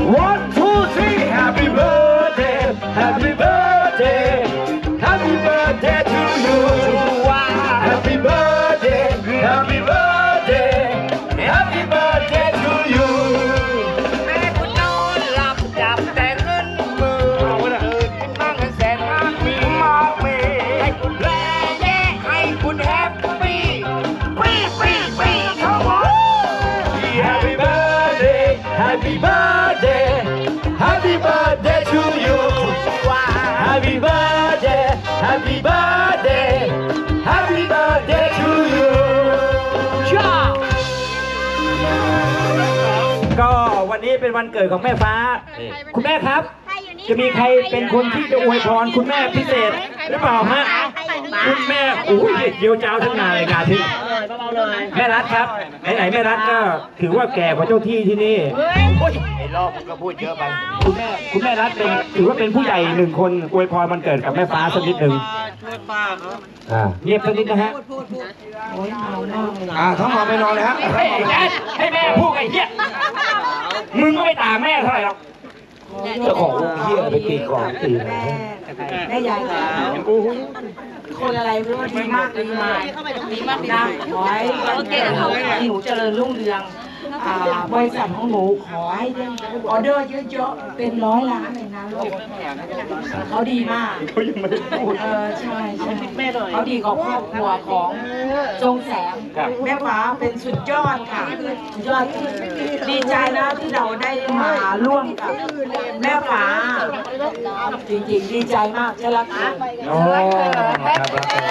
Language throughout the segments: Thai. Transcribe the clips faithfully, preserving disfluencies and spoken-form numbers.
one two three Happy birthday Happy birthday Happy birthday to you Happy birthday Happy birthday Happy birthday to you ให้คุณนอนหลับจับแต่เงินมือตื่นขึ้นมาเงินแสนมากมีมากมีให้คุณแลแย่ให้คุณแฮปปี้ปี้ปี้ปี้ทั้งหมด Happy birthday Happy birthday Happy birthday to you Happy birthday Happy birthday Happy birthday to you จ้าก็วันนี้เป็นวันเกิดของแม่ฟ้า คุณแม่ครับ จะมีใครเป็นคนที่จะอวยพรคุณแม่พิเศษหรือเปล่าฮะคุณแม่โอ้ยเดี๋ยวเจ้าทั้งงานเลยงานที่แม่รัฐครับไหนๆแม่รัฐก็ถือว่าแก่กว่าเจ้าที่ที่นี่ไอ้รอบมึงก็พูดเยอะไปคุณแม่คุณแม่รัฐเป็นถือว่าเป็นผู้ใหญ่หนึ่งคนอวยพรวันเกิดกับแม่ฟ้าสักนิดหนึ่งอ่าเงียบสักนิดนะฮะอ่าทั้งหมดไปนอนเลยฮะให้แม่พูดไอ้เหี้ยมึงก็ไม่ต่างแม่เท่าไหร่หรอกเจ้าของเหี้ยไปตีกองตีนะแม่ยายค่ะคนอะไรไม่รู้ดีมากดีมากดีมากนะขอให้หนูเจริญรุ่งเรืองบริษัทของหนูขอให้ได้ออเดอร์เยอะๆเป็นร้อยล้านเลยนะลูกเขาดีมากเขายังไม่ได้พูดเออใช่ใช่เขาดีของครอบครัวของจงแสงแม่ฟ้าเป็นสุดยอดค่ะสุดยอดดีใจนะที่เราได้มาร่วมกับแม่ฟ้าจริงๆดีใจมากจะรักกันโอ้ครับ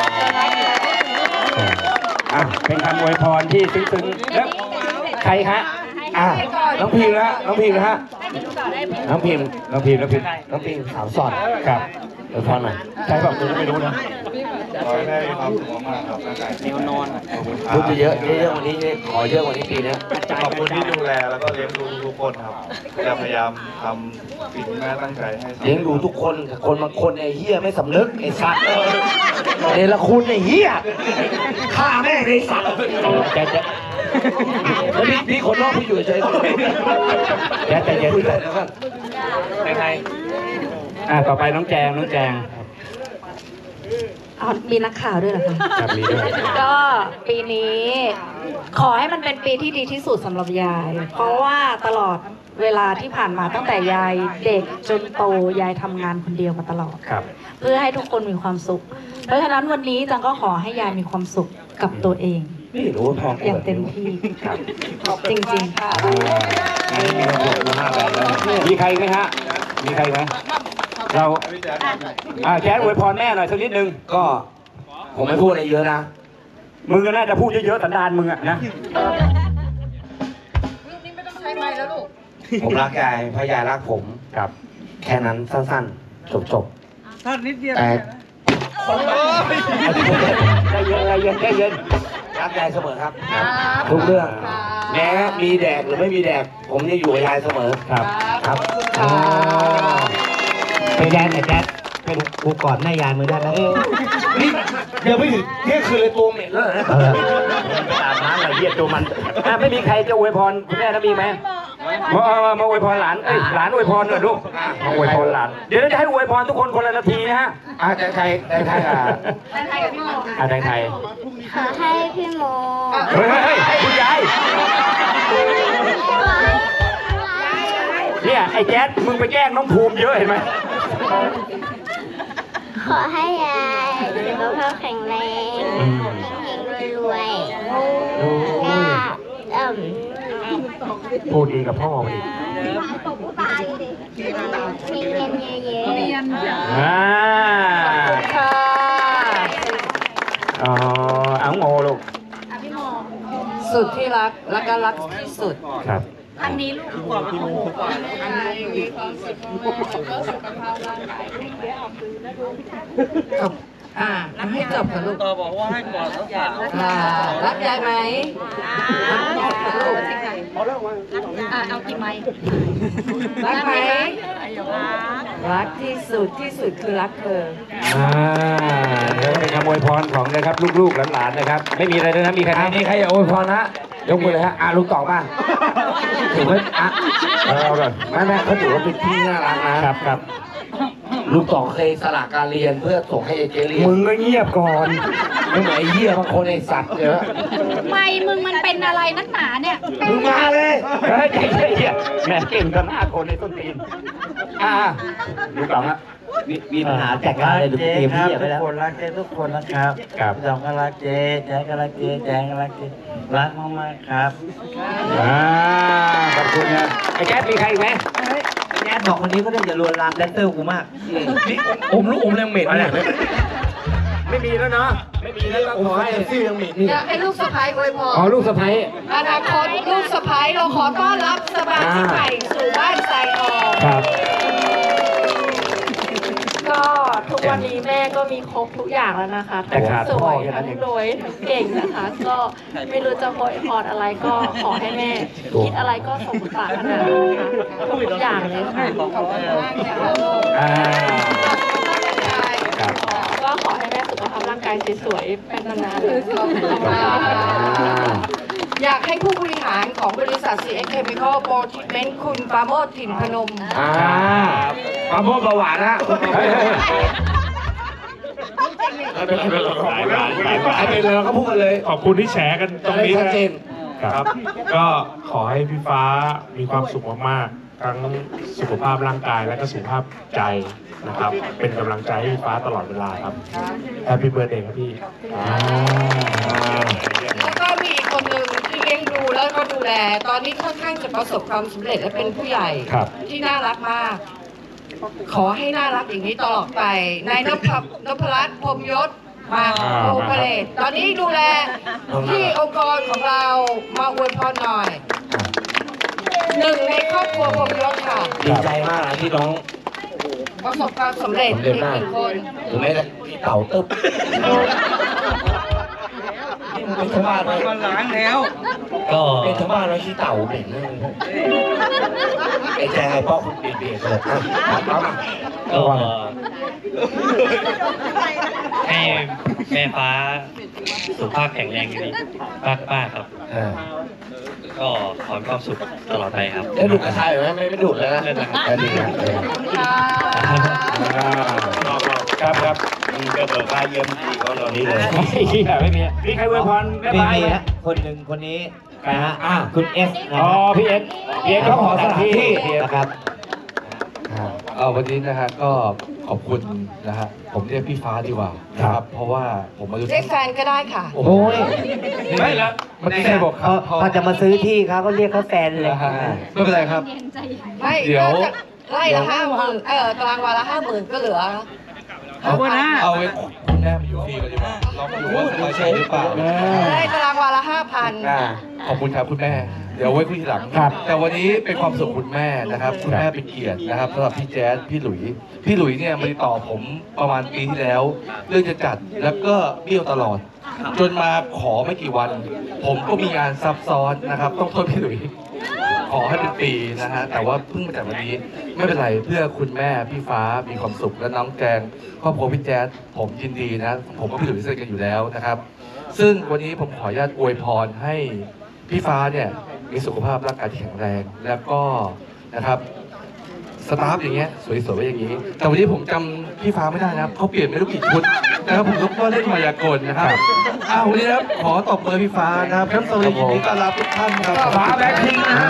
อ่ะเป็นคำอวยพรที่ซึ้งๆแล้วใครฮะอ่ะน้องพิมพ์นะน้องพิมพ์นะฮะน้องพิมพ์น้องพิมพ์น้องพิมพ์น้องพิมพ์สาวสอดครับอวยพรหน่อยใครบอกคุณไม่รู้นะขอให้ได้ความสุขมากครับร่างกายแข็งแรงพูดเยอะเยอะกว่านี้ขอเยอะกว่านี้ปีนี้ขอบคุณที่ดูแลแล้วก็เลี้ยงดูทุกคนครับจะพยายามทำสิ่งที่แม่ตั้งใจให้เลี้ยงดูทุกคนคนบางคนไอ้เหี้ยไม่สำนึกไอ้สัตว์เดลคุณไอ้เหี้ยฆ่าแม่ไอ้สัตว์แกจะแล้วนี่นี่คนนอกพี่อยู่เฉยๆแกใจเย็นเลยนะครับใครอ่ะต่อไปน้องแจงน้องแจงอ๋อมีนักข่าวด้วยเหรอคะครับมีด้วยก็ปีนี้ขอให้มันเป็นปีที่ดีที่สุดสำหรับยาย เพราะว่าตลอดเวลาที่ผ่านมาตั้งแต่ยายเด็กจนโตยายทำงานคนเดียวมาตลอดครับเพื่อให้ทุกคนมีความสุข เพราะฉะนั้นวันนี้จังก็ขอให้ยายมีความสุขกับตัวเองนี่รู้ว่าพ่ออย่างเต็มที่ครับจริงๆค่ะมีความสุขมากเลยมีใครไหมฮะมีใครไหมเราอ่าแคทอวยพรแม่หน่อยสักนิดนึงก็ผมไม่พูดอะไรเยอะนะมึงก็น่าจะพูดเยอะๆสันดานมึงอะนะผมรักยายพระยายรักผมครับ แค่นั้นสั้นๆจบๆสั้นนิดเดียวแต่ใจเย็นใจเย็นใจเย็นรักยายเสมอครับทุกเรื่องแม้มีแดกหรือไม่มีแดกผมจะอยู่กับยายเสมอครับครับเป็นแดนแต่แดนเป็นกูกอดแม่ยายมือได้ไหมนี่เดี๋ยวไม่ถึงเที่ยงคืนเลยตัวเหม็นแล้วนะอาบน้ำอะไรเยี่ยตัวมันไม่มีใครจะอวยพรคุณแม่นะมีไหมมามามาอวยพรหลานเอ้ยหลานอวยพรหน่อยลูกมาอวยพรหลานเดี๋ยวจะให้อวยพรทุกคนคนละนาทีนะฮะอ่าแตงไทยแตงไทยอ่ะแตงไทยกับพี่โมอ่าแตงไทยขอให้พี่โมเฮ้ยเฮ้ยคุณยายเนี่ยไอ้แจ๊ดมึงไปแกล้งน้องภูมิเยอะเห็นไหมขอให้ยายสุขภาพแข็งแรงเฮงๆรวยๆก็เอิ่มพูดดีกับพ่อดิมีเงินเยอะๆอ่าค่ะอ๋อเอาโง่ลูกสุดที่รักและก็รักที่สุดครับอันนี้ลูกขวบพี่โมอันนี้จบอ่านัให้จบค่ะลูกต่อบอกว่าให้กอดรักยายรักยายไหมรักลูกอ่าเอากี่ไม้รักไหมรักที่สุดที่สุดคือรักเธออ่าเดี๋ยวเป็นคำอวยพรของนะครับลูกๆหลานๆนะครับไม่มีอะไรเลยนะมีใครมีใครอยากอวยพรนะยกมือเลยฮะอ่ะลุงต่อบ้างถือว่าอ่ะเอาเลยแม่แม่เขาถือว่าเป็นที่น่ารักนะครับครับลุงต่อเคยสละการเรียนเพื่อส่งให้เอเจเรียนมึงก็เงียบก่อนไม่เหมือนไอ้เหี้ยบางคนไอ้สัตว์เยอะไม่มึงมันเป็นอะไรนักหนาเนี่ยมึงมาเลยเฮ้ยใจเย็นแม่เก่งกันหน้าคนในต้นตีนอ่าลุงต่อฮะมีปัญหาจากการอะไรหรือเตรียมที่ไปแล้วทุกคนรักเจ๊ทุกคนนะครับครับพี่สองก็รักเจ๊แจ๊ก็รักเจ๊แจ๊ก็รักเจ๊รักมากๆครับอ่าขอบคุณนะไอ้แจ๊ดมีใครอีกไหมแจ๊บอกคนนี้ก็ได้อย่าลวนลามแดนเซอร์กูมากนี่อมลูกอมแรงเหม็นเนี่ยไม่มีแล้วเนาะไม่มีแล้วก็ขอให้ซี่ยังเหม็นนี่อยากให้ลูกสะพ้ายอวยพรอ๋อลูกสะใภ้อนาคตลูกสะพ้ายเราขอต้อนรับสมาชิกใหม่สู่บ้านไซออครับก็ทุกวันนี้แม่ก็มีครบทุกอย่างแล้วนะคะแต่ทั้งขาดสพ่อวยแค่นั้นทั้งเองรวยทั้งเก่งนะคะ ก็ไม่รู้จะโวยพรอะไรก็ขอให้แม่คิดอะไรก็สมปรารถนานะคะทุกอย่างเลยค่ะอ่าครับก็ขอให้แม่สุขภาพร่างกายสวยๆเป็นนานๆเลยอยากให้ผู้บริหารของบริษัท ซี เอ็กซ์ Chemical Pro Treatment คุณปราโมทถิ่นพนมอ่าปลาโมดเบาหวานนะไอ้เป็นเลยเราก็พูดกันเลยขอบคุณที่แชร์กันตรงนี้ชัดนะเจนครับ ก็ขอให้พี่ฟ้ามีความสุขมากๆ ทั้งสุขภาพร่างกายและก็สุขภาพใจนะครับ เป็นกำลังใจให้พี่ฟ้าตลอดเวลาครับ Happy Birthday ครับพี่แล้วก็มีอีกคนหนึ่งที่เลี้ยงดูแล้วก็ดูแล ตอนนี้ค่อนข้างจะประสบความสำเร็จและเป็นผู้ใหญ่ครับที่น่ารักมาก ขอให้น่ารักอย่างนี้ตลอดไปนายนพนพรัตน์พรหมยศมาโอเปเรตตอนนี้ดูแลที่องค์กรของเรามาอวยพรหน่อย หนึ่งในครอบครัวพรหมยศค่ะดีใจมากที่น้องประสบความสำเร็จสำเร็จอีกมากหนึ่งคนหรือแม้แต่พี่เต่าตึ๊บเป็นชาวบ้านไหมมันล้างแล้วก็เป็นชาวบ้านไหมที่เต่าเหม็นเลยไอ้แจไอ้ป้อคุณเบียดเบียดเลยเอามาก็ให้แม่ฟ้าสุขภาพแข็งแรงดีมากๆครับเออก็ขอความสุขตลอดไปครับแล้วดูกระชายไหมไม่ไม่ดูดแล้วนะก็ดีนะเออ ครับครับมีก็เบิกค่าเยี่ยมที่เขาตอนนี้เลยไม่มีมีใครอวยพรแม่มีพายมีไหมฮะคนหนึ่งคนนี้ใครฮะอ่าคุณเอสนะอ๋อครับพี่เอ็กพี่เอ็กเขาขอสถานที่นะครับเอาวันนี้นะฮะก็ขอบคุณนะฮะผมเรียกพี่ฟ้าดีกว่านะครับ เพราะว่าผมมาดูเรียกแฟนก็ได้ค่ะโอ้ยไม่ละมันไม่ได้บอกคเขารับเขาจะมาซื้อที่เขาก็เรียกเขาแฟนเลยนะฮะไม่เป็นไรครับไม่เดี๋ยวไล่ละห้าหมื่นเออตารางวาละห้าหมื่นก็เหลือเอาเอาไว้คุณแม่มาอยู่ฟรีกันดีกว่าลองดูว่าสบายใจหรือเปล่าได้ตารางวาละห้าพันอ่าขอบคุณครับคุณแม่ เดี๋ยวไว้คุยทีหลังครับแต่วันนี้เป็นความสุขคุณแม่นะครับ คุณแม่เป็นเกียรตินะครับสำหรับพี่แจ๊สพี่หลุย พี่หลุยเนี่ยมาติดต่อผมประมาณปีที่แล้ว เรื่องจะจัดแล้วก็เบี้ยวตลอด จนมาขอไม่กี่วัน ผมก็มีงานซับซ้อนนะครับ ต้องโทษพี่หลุย ขอให้เป็นปีนะฮะแต่ว่าเพิ่งมาจากวันนี้ไม่เป็นไรเพื่อคุณแม่พี่ฟ้ามีความสุขและน้องแจงครอบครัวพี่แจ๊สผมยินดีนะผมกับพี่หลุยสนิทกันอยู่แล้วนะครับ ซึ่งวันนี้ผมขออนุญาตอวยพรให้พี่ฟ้าเนี่ยมีสุขภาพร่างกายที่แข็งแรง แล้วก็นะครับสตาฟอย่างเงี้ยสวยๆอย่างนี้ แต่วันนี้ผมจำพี่ฟ้าไม่ได้นะครับเขาเปลี่ยนไม่รู้กี่ชุดนะครับผมก็เล่นมายากลนะครับอ้าววันนี้นะครับขอตบมือพี่ฟ้านะครับครับสวัสดียินดีต้อนรับทุกท่านครับฟ้าแบ็คพิงค์นะ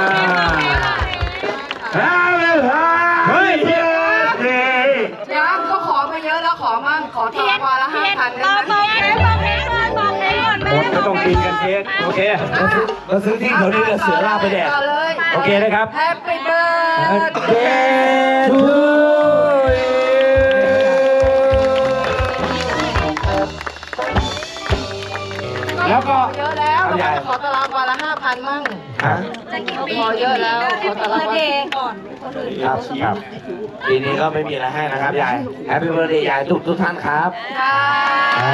เฮ้ยเฮ้ยยังเขาขอมาเยอะแล้วขอมั่งขอตารางวาละห้าพันได้ไหมหมดไม่ต้องกินกันเค้กโอเคเราซื้อที่แถวนี้เสือลาไปแดกต่อเลยโอเคนะครับ Happy birthday Birthday to you แล้วก็เยอะแล้วเอาใหญ่ขอตารางวาละห้าพันมั่งฮะพอเยอะแล้วขอตารางวาละครับครับปีนี้ก็ไม่มีอะไรให้นะครับยาย Happy Birthday ยายทุกทุกท่านครับค่ะอ่า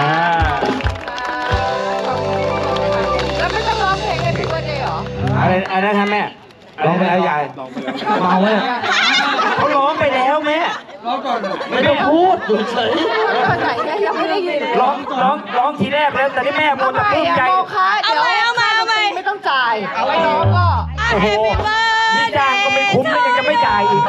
แล้วไม่ต้องร้องเพลง Happy birthday เหรออะไรอะไรนะครับแม่ร้องไปแล้วยายเมาไหมเขาร้องไปแล้วแม่ร้องก่อนไม่ต้องพูดอยู่เฉยคนไหนเนี่ยยังไม่ได้ยินเลยร้องร้องร้องทีแรกแล้วแต่ที่แม่มัวแต่ปลื้มใจโมคะเดี๋ยวเอาไปเอามาเอาไปไม่ต้องเอาไว้น้องก็โอ้โหนี่จ้างก็ไม่คุ้มแล้วยังจะไม่จ่ายอีก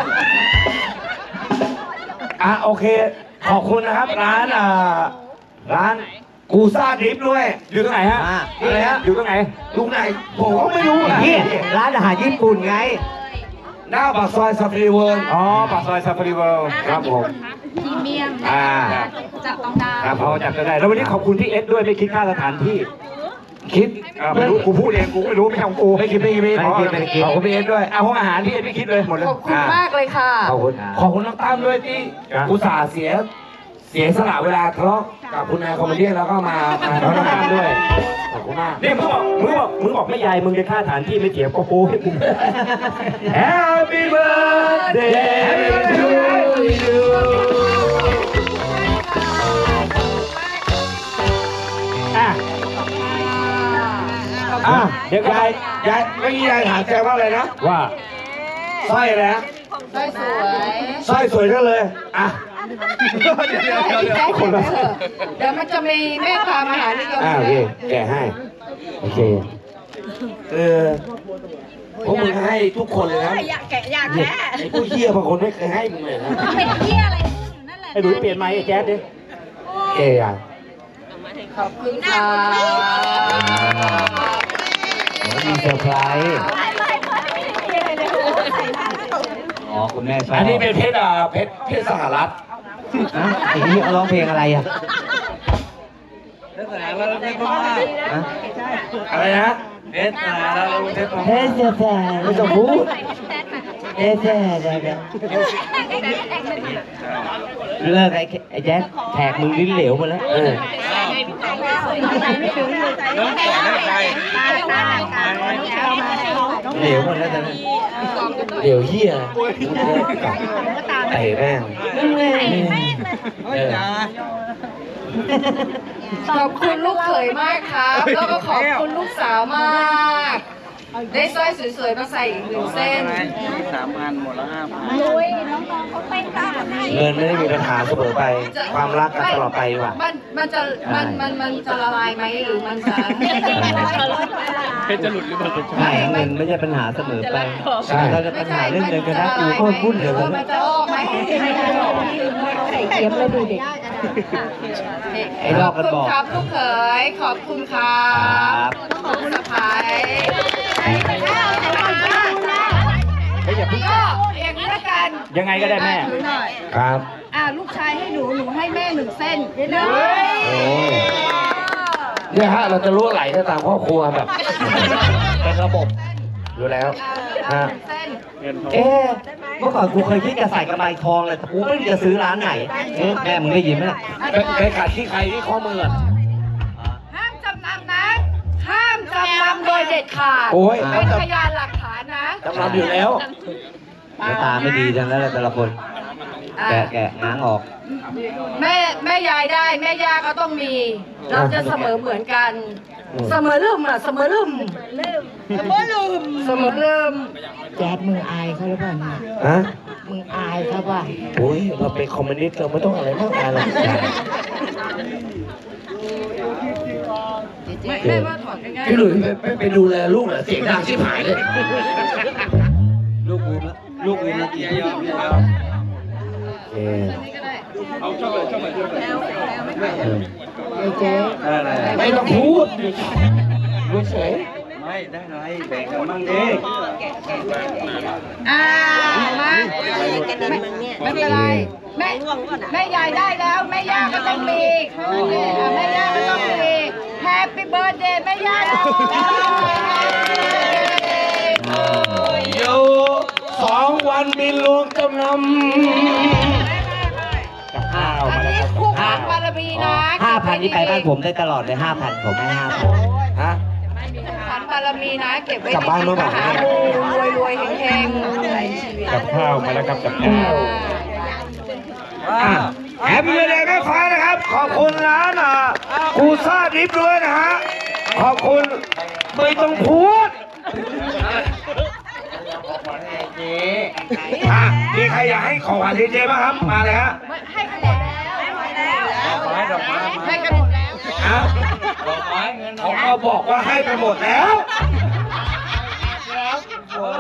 อ่ะโอเคขอบคุณนะครับร้านอ่าร้านกูซ่าดิฟด้วยอยู่ตรงไหนฮะอะไรฮะอยู่ตรงไหนตรงไหนผมก็ไม่รู้อ่ะนี่ร้านอาหารญี่ปุ่นไงหน้าปากซอยซาฟารีเวิร์อ๋อปากซอยซาฟารีเวิร์ครับผมพรีเมียมอ่าจับต้องได้ครับเขาจับได้แล้ววันนี้ขอบคุณพี่เอสด้วยไม่คิดค่าสถานที่คิดอ่าไม่รู้กูพูดเองกูไม่รู้ไม่ใช่ของกูไม่คิดไม่คิดไม่คิดขอบคุณพี่เอสด้วยเอาห้องอาหารพี่เอสไม่คิดเลยหมดเลยขอบคุณมากเลยค่ะขอบคุณขอบคุณน้องตั้มด้วยที่อุตส่าห์เสียเสียสละเวลาทะเลาะกับคุณนายคอมเมดี้แล้วก็มามาน้องตั้มด้วยขอบคุณมากนี่มึงบอกมึงบอกมึงบอกไม่ใหญ่มึงจะค่าฐานที่ไม่เสียก็โป้ให้กู Happy birthday to you อ่ะอ่ะเดี๋ยวยายยายเมื่อกี้ยายถามแกว่าอะไรนะว่าสร้อยอะไรนะสวยสวยสร้อยสวยก็เลยอ่ะพี่แจ๊คเถอะเดี๋ยวมันจะมีแม่พามาหานิยมอ่าโอเคแกะให้โอเคเออพวกมึงให้ทุกคนเลยนะอยากแกะอยากแกะไอ้ผู้เหี้ยบางคนไม่เคยให้มึงเลยนะเป็นเที่ยอะไรนั่นแหละไอ้หลุยเปลี่ยนไม้ไอ้แจ๊ดดิแกอ่ะขอบคุณค่ะมีเซอร์ไพรส์อ๋อคุณแม่ชอบอันนี้เป็นเพชรอ่ะเพชรเพชรสหรัฐนะไอ้นี่เขาร้องเพลงอะไรอ่ะอะไรนะเพชรสหรัฐเพชรเพชรแท้ไม่ต้องพูดเพชรแท้เลิกไอ้ไอ้แจ๊คแขกมึงลิ้นเหลวมาแล้วเออเหลวหมดแล้วตอนนี้เหลวเหี้ยไต่แม่งขอบคุณลูกเขยมากครับแล้วก็ขอบคุณลูกสาวมากได้สร้อยสวยๆมาใส่อีกหนึ่งเส้นสามพันหมดแล้วห้าพันลุยน้องๆเขาเต้นตามแบบนี้เงินไม่ได้มีปัญหาเสมอไปความรักกันตลอดไปว่ะมันมันจะมันมันมันจะละลายไหมหรือมันจะเพชรจะหลุดหรือเปล่าใช่เงินไม่ใช่ปัญหาเสมอไปใช่ถ้าจะปัญหาเรื่องเงินกันนะกูโคตรพุ่นเดี๋ยวมันจะออกไหมเตรียมเลยดูเด็กไอ้รอบกันบอกขอบคุณครับลูกเขยขอบคุณครับขอบคุณสะพ้ายก็อย่างนี้ละกันยังไงก็ได้แม่ครับอ่าลูกชายให้หนูหนูให้แม่หนึ่งเส้นเด้อโอ้ยเนี่ยฮะเราจะรู้ไหลได้ตามครอบครัวแบบเป็นระบบอยู่แล้วฮะเอ๊ะเมื่อก่อนกูเคยคิดจะใส่กระไบทองเลยแต่กูไม่รู้จะซื้อร้านไหนเอ๊ะแม่มึงได้ยินไหมล่ะไปขาดที่ใครที่ข้อมือห้ามจำนำนะ ห้ามจำนำโดยเด็ดขาดโอ้ยเป็นพยานหลักฐานนะจำนำอยู่แล้วตาไม่ดีจังแล้วแต่ละคนแกะแกะง้างออกแม่แม่ยายได้แม่ย่าก็ต้องมี เราจะเสมอเหมือนกัน เสมอลืมอ่ะเสมอลืมเสมอลืมเสมอลืมแจ๊ดมึงอายเขาหรือเปล่าเนี่ยฮะมึงอายเขาป่ะโอ้ยเราเป็นคอมมิวนิสต์เราไม่ต้องอะไรมากมายหรอกแม่ว่าถอดง่ายพี่หลุยไปไปดูแลลูกเหรอเสียงดังชิบหายเลยลูกกูนะลูกกูนะกี่ยอมยอมเออเอาชอบเลยชอบเลยชอบเลยไอ้เจ๊ไม่ต้องพูดดูเฉยไม่ได้ไรแบ่งกันบ้างดิอ่ามาไม่เป็นไรแม่แม่ยายได้แล้วแม่ย่าก็ต้องมีแม่ย่าก็ต้องมีแฮปปี้เบิร์ดเดย์แม่ย่าอยู่สองวันบินรวมจำนำกับข้าวอันมาแล้วนี้ครับคู่ขันบารมีนะห้าพันนี่ไปบ้านผมได้ตลอดเลยห้าพันผมให้ห้าพันฮะขันบารมีนะเก็บไว้กลับบ้านเมื่อไหร่หาบูรวยรวยๆเฮงกับข้าวมาแล้วครับกับข้าวแฮปปี้เดย์แม่ฟ้านะครับ ขอบคุณร้านอ่ะกูซ่าดิฟด้วยนะฮะ ขอบคุณไม่ต้องพูดอ่ะมีใครอยากให้ของขวัญเจบ้างครับ มาเลยฮะให้กันหมดแล้วให้กันหมดแล้วฮะเขาก็บอกว่าให้ไปหมดแล้ว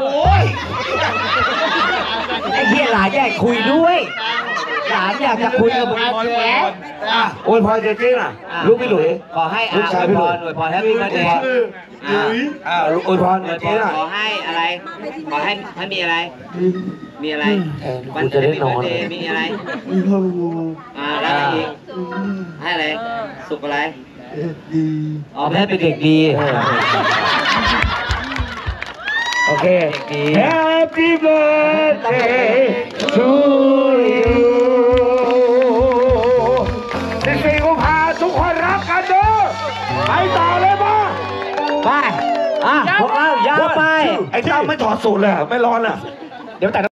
อ้ยไอ้เหี้ยหลานอยากคุยด้วยหลานอยากจะคุยกับมึงอ่ะโอ้ยพรเจ๊เจ๊น่ะลูกพี่หลุยขอให้อาอวยพรอวยพรแฮปปี้เบิร์ธเดย์อ่าโอยพรเจ๊น่ะขอให้อะไรขอให้ให้มีอะไรมีอะไรวันจะได้นอนมีอะไรอ่าแล้วอะไรอีกให้อะไรสุขอะไรอ๋อแม่เป็นเด็กดีโอเค Happy birthday to you สิบสี่กุมภาทุกคนรักกันเด้อไปต่อเลยมาไปอ่ะพวกเรายาวไปไอ้เจ้าไม่ถอดสูตรเลยไม่ร้อนอ่ะเดี๋ยวแต่